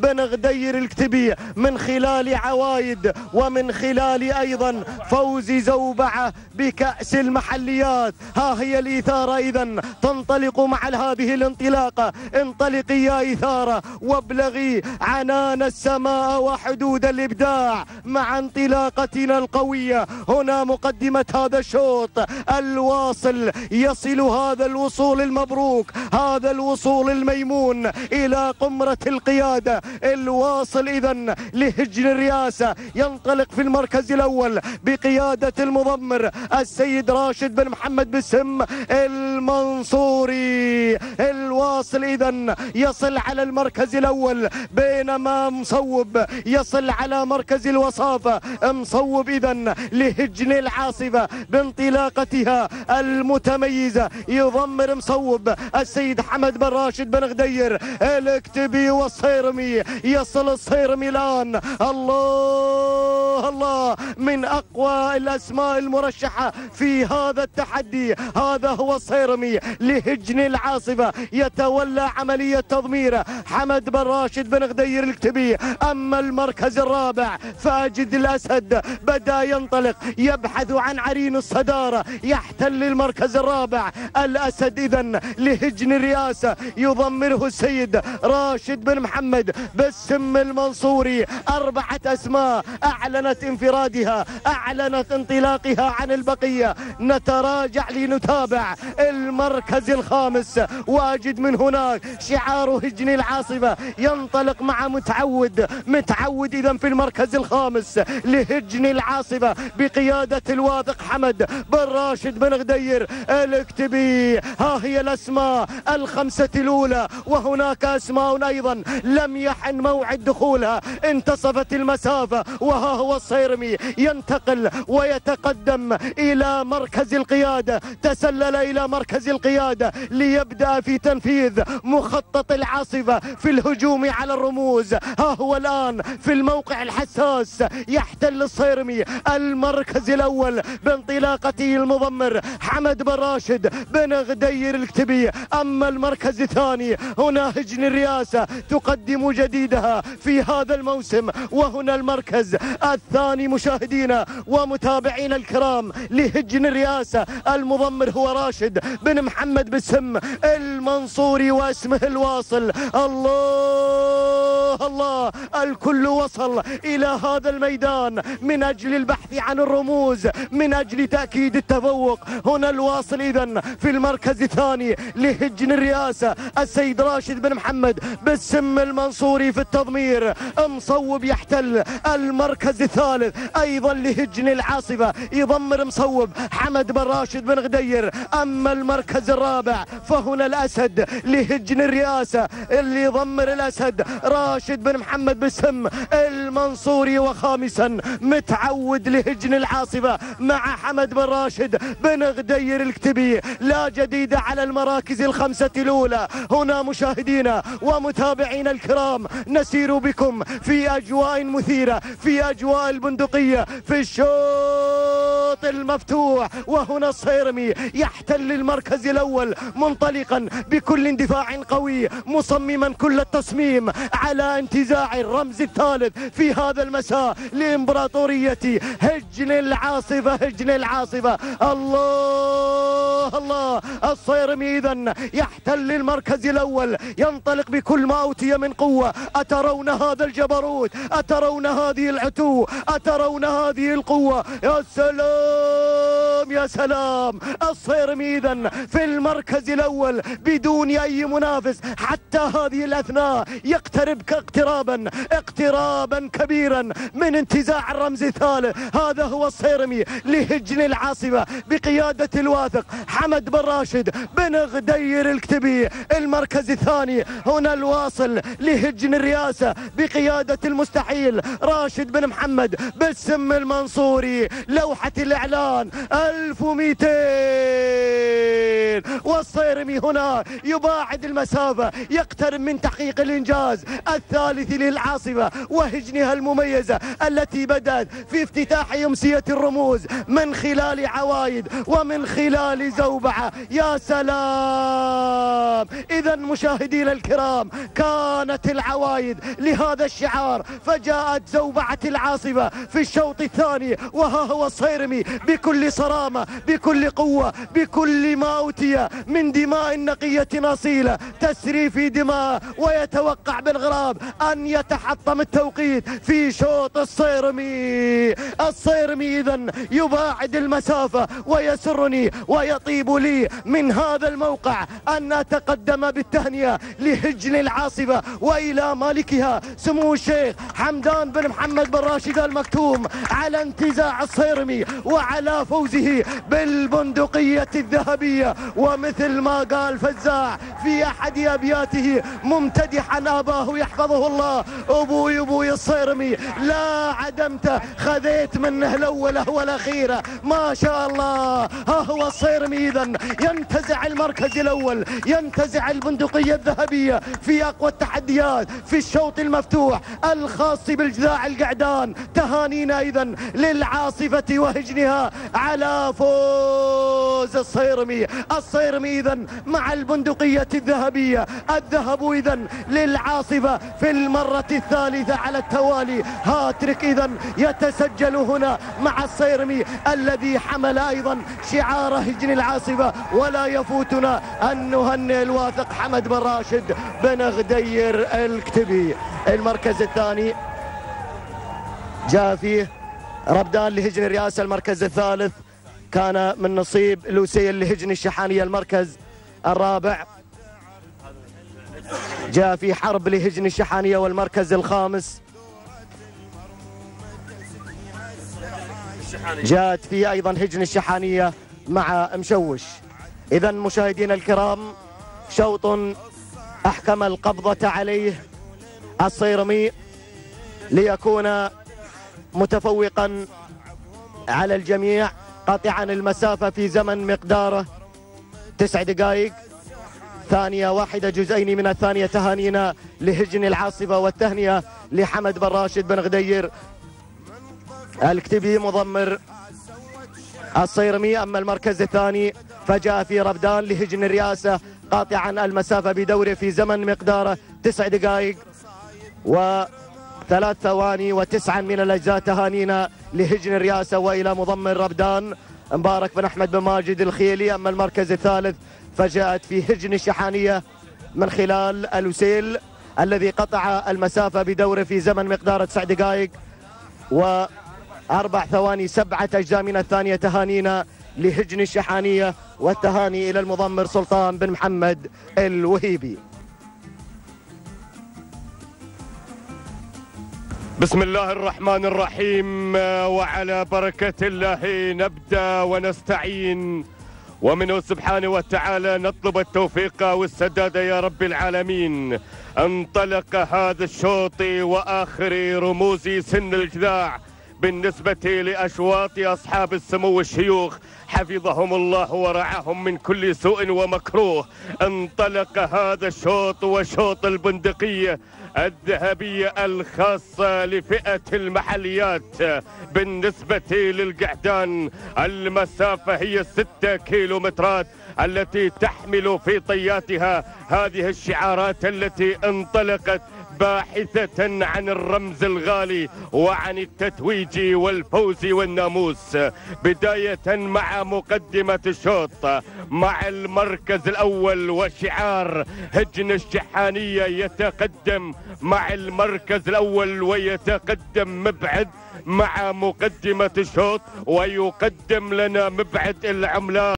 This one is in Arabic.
بن غدير الكتبي من خلال عوايد ومن خلال أيضا فوز زوبعة بكأس المحليات. ها هي الإثارة إذن تنطلق مع هذه الانطلاقة. انطلقي يا إثارة وابلغي عنان السماء وحدود الإبداع مع انطلاقتنا القوية. هنا مقدمة هذا الشوط الواصل، يصل هذا الوصول المبروك، هذا الوصول الميمون إلى قمرة القيادة. الواصل إذن لهجن الرئاسة ينطلق في المركز الأول بقيادة المضمر السيد راشد بن محمد بسم المنصوري. الواصل إذن يصل على المركز الأول، بينما مصوب يصل على مركز الوصافة. مصوب إذن لهجن العاصفة بانطلاقتها المتميزة. يضمر مصوب السيد حمد بن راشد بن غدير الكتبي والصيرمي. يصل الصيرمي الآن، الله الله، من أقوى الأسماء المرشحة في هذا التحدي. هذا هو الصيرمي لهجن العاصفة. يتولى عملية تضميره حمد بن راشد بن غدير الكتبي. أما المركز الرابع فاجد الأسد بدأ ينطلق يبحث عن عرين الصدارة، يحتل المركز الرابع الأسد إذن لهجن الرئاسة. يضمره السيد راشد بن محمد بسم المنصوري. 4 أسماء أعلنت انفرادها، أعلنت انطلاقها عن البقية. نتراجع لنتابع المركز الخامس. واجد من هناك شعار هجن العاصفة ينطلق مع متعود إذن في المركز الخامس لهجن العاصفة بقيادة الواثق حمد بن راشد بن غدير الكتبي. ها هي الأسماء الخمسة الأولى، وهناك أسماء أيضا لم يحن موعد دخولها. انتصفت المسافة، وها هو الصيرمي ينتقل ويتقدم إلى مركز القيادة. تسلل إلى مركز القيادة ليبدأ في تنفيذ مخطط العاصفة في الهجوم على الرموز. ها هو الآن في الموقع الحساس يحتل الصيرمي المركز الأول بانطلاقته المضمر حمد بن راشد بن غدير الكتبي. أما المركز الثاني هنا هجن الرئاسة تقدم جديدها في هذا الموسم، وهنا المركز الثاني مشاهدينا ومتابعينا الكرام لهجن الرئاسة. المضمر هو راشد بن محمد بسم المنصوري واسمه الواصل. الله الله، الكل وصل إلى هذا الميدان من أجل البحث عن الرموز، من أجل تأكيد التفوق. هنا الواصل إذن في المركز الثاني لهجن الرئاسة السيد راشد بن محمد بسم المنصوري في التضمير. مصوب يحتل المركز الثالث أيضا لهجن العاصفة، يضمر مصوب حمد بن راشد بن غدير. أما المركز الرابع فهنا الأسد لهجن الرئاسة اللي يضمر الأسد راشد بن محمد بسم المنصوري. وخامسا متعود لهجن العاصفة مع حمد بن راشد بن غدير الكتبي. لا جديد على المراكز الخمسة الأولى. هنا مشاهدينا ومتابعينا الكرام نسير بكم في أجواء مثيرة، في أجواء البندقية، في الشوط المفتوح. وهنا الصيرمي يحتل المركز الأول منطلقا بكل اندفاع قوي، مصمما كل التصميم على انتزاع الرمز الثالث في هذا المساء لإمبراطورية هجن العاصفة. هجن العاصفة، الله الله، الصيرمي إذن يحتل المركز الأول، ينطلق بكل ما أوتي من قوة. أترون هذا الجبروت؟ أترون هذه العتو؟ أترون هذه القوة؟ يا سلام يا سلام، الصيرمي إذن في المركز الأول بدون أي منافس. حتى هذه الأثناء يقترب اقترابا كبيرا من انتزاع الرمز الثالث. هذا هو الصيرمي لهجن العاصفة بقيادة الواثق حمد بن راشد بن غدير الكتبي. المركز الثاني هنا الواصل لهجن الرئاسة بقيادة المستحيل راشد بن محمد بسم المنصوري. لوحة الإعلان 1200. والصيرمي هنا يباعد المسافة، يقترب من تحقيق الإنجاز الثالث للعاصفة وهجنها المميزة التي بدأت في افتتاح أمسية الرموز من خلال عوايد ومن خلال زوبعة. يا سلام! إذا مشاهدينا الكرام، كانت العوايد لهذا الشعار، فجاءت زوبعة العاصفة في الشوط الثاني، وها هو الصيرمي بكل صرامة، بكل قوة، بكل ما أوتي من دماء نقية أصيلة تسري في دماء، ويتوقع بالغراب أن يتحطم التوقيت في شوط الصيرمي. الصيرمي إذن يباعد المسافة، ويسرني ويطيب لي من هذا الموقع أن أتقدم بالتهنئة لهجن العاصفة وإلى مالكها سمو الشيخ حمدان بن محمد بن راشد المكتوم على انتزاع الصيرمي وعلى فوزه بالبندقية الذهبية. ومثل ما قال فزاع في أحد أبياته ممتدحا أباه يحفظه الله: أبوي أبوي الصيرمي لا عدمته، خذيت منه الأولى والأخيرة. ما شاء الله. ها هو الصيرمي إذن ينتزع المركز الأول، ينتزع البندقية الذهبية في أقوى التحديات في الشوط المفتوح الخاص بالجذاع القعدان. تهانينا إذن للعاصفة وهجنها على فوز الصيرمي. الصيرمي إذن مع البندقية الذهبية. الذهب إذن للعاصفة في المرة الثالثة على التوالي. هاتريك إذن يتسجل هنا مع الصيرمي الذي حمل أيضا شعار هجن العاصفة. ولا يفوتنا أن نهنئ الواثق حمد بن راشد بن غدير الكتبي. المركز الثاني جاء فيه ربدان لهجن الرئاسة. المركز الثالث كان من نصيب لوسيل لهجن الشحانية. المركز الرابع جاء في حرب لهجن الشحانية. والمركز الخامس جاءت فيه أيضا هجن الشحانية مع مشوش. إذا مشاهدينا الكرام، شوط أحكم القبضة عليه الصيرمي ليكون متفوقا على الجميع، قاطعا المسافة في زمن مقداره 9 دقائق. ثانية واحدة جزئين من الثانية. تهانينا لهجن العاصفة والتهنئة لحمد بن راشد بن غدير الكتبي مضمر الصيرمي. أما المركز الثاني فجاء في ربدان لهجن الرئاسة قاطعا المسافة بدوره في زمن مقداره 9 دقائق و3 ثواني و9 من الأجزاء. تهانينا لهجن الرئاسة وإلى مضمر ربدان مبارك بن أحمد بن ماجد الخيلي. أما المركز الثالث فجاءت في هجن الشحانية من خلال الوسيل الذي قطع المسافة بدوره في زمن مقداره 9 دقائق و4 ثواني 7 أجزاء من الثانية. تهانينا لهجن الشحانية والتهاني إلى المضمر سلطان بن محمد الوهيبي. بسم الله الرحمن الرحيم، وعلى بركة الله نبدأ ونستعين، ومنه سبحانه وتعالى نطلب التوفيق والسداد يا رب العالمين. انطلق هذا الشوط وآخر رموز سن الجذاع بالنسبة لأشواط أصحاب السمو الشيوخ حفظهم الله ورعاهم من كل سوء ومكروه. انطلق هذا الشوط وشوط البندقية الذهبية الخاصة لفئة المحليات. بالنسبة للقعدان المسافة هي 6 كيلومترات التي تحمل في طياتها هذه الشعارات التي انطلقت باحثة عن الرمز الغالي وعن التتويج والفوز والناموس. بداية مع مقدمة الشوط مع المركز الأول وشعار هجن الشحانية يتقدم مع المركز الأول ويتقدم مبعد مع مقدمة الشوط، ويقدم لنا مبعد العملاق